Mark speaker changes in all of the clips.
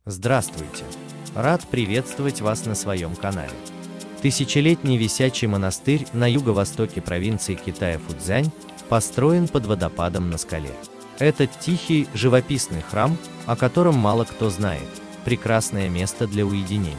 Speaker 1: Здравствуйте! Рад приветствовать вас на своем канале. Тысячелетний висячий монастырь на юго-востоке провинции Китая Фуцзянь построен под водопадом на скале. Этот тихий, живописный храм, о котором мало кто знает, прекрасное место для уединения.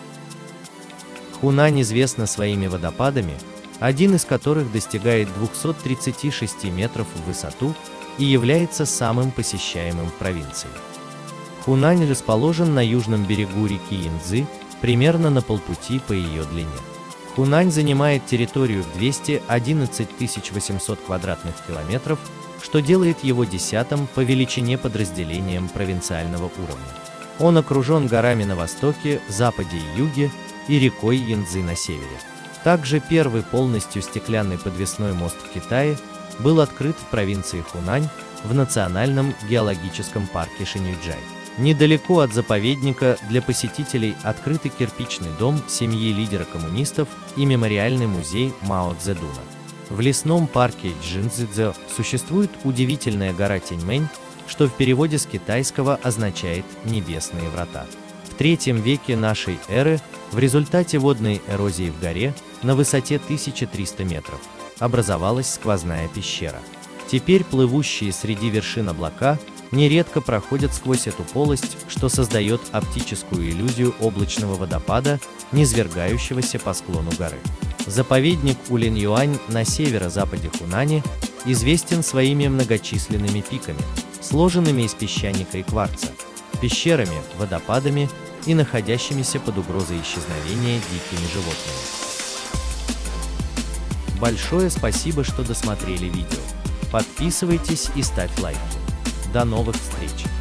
Speaker 1: Хунань известна своими водопадами, один из которых достигает 236 метров в высоту и является самым посещаемым в провинции. Хунань расположен на южном берегу реки Янцзы, примерно на полпути по ее длине. Хунань занимает территорию в 211 800 квадратных километров, что делает его 10-м по величине подразделением провинциального уровня. Он окружен горами на востоке, западе и юге и рекой Янцзы на севере. Также первый полностью стеклянный подвесной мост в Китае был открыт в провинции Хунань в Национальном геологическом парке Шэньюйчжай. Недалеко от заповедника для посетителей открыты кирпичный дом семьи лидера коммунистов и мемориальный музей Мао Цзэдуна. В лесном парке Чжэнцзэцзо существует удивительная гора Тяньмэнь, что в переводе с китайского означает «небесные врата». В III веке нашей эры в результате водной эрозии в горе на высоте 1300 метров образовалась сквозная пещера. Теперь плывущие среди вершин облака нередко проходят сквозь эту полость, что создает оптическую иллюзию облачного водопада, низвергающегося по склону горы. Заповедник Улинъюань на северо-западе Хунани известен своими многочисленными пиками, сложенными из песчаника и кварца, пещерами, водопадами и находящимися под угрозой исчезновения дикими животными. Большое спасибо, что досмотрели видео. Подписывайтесь и ставь лайки. До новых встреч!